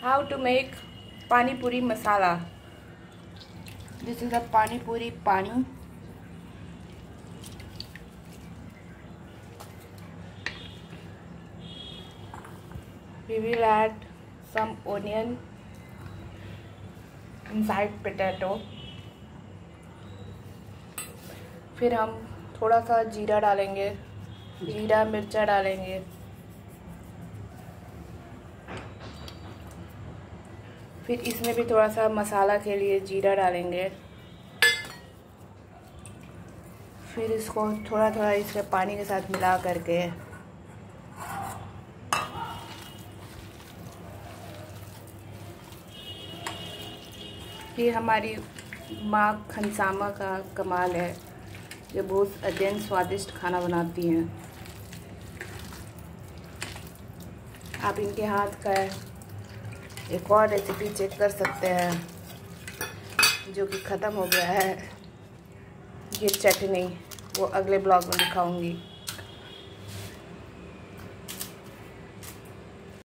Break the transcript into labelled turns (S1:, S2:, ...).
S1: how to make pani puri masala. This is a pani puri pani. We will add some onion inside potato. फिर हम थोड़ा सा जीरा डालेंगे, जीरा मिर्चा डालेंगे। फिर इसमें भी थोड़ा सा मसाला के लिए जीरा डालेंगे। फिर इसको थोड़ा थोड़ा इसके पानी के साथ मिला करके ये हमारी माँ खनसामा का कमाल है। ये बहुत अत्यंत स्वादिष्ट खाना बनाती हैं। आप इनके हाथ का एक और रेसिपी चेक कर सकते हैं जो कि ख़त्म हो गया है, ये चटनी, वो अगले ब्लॉग में दिखाऊंगी।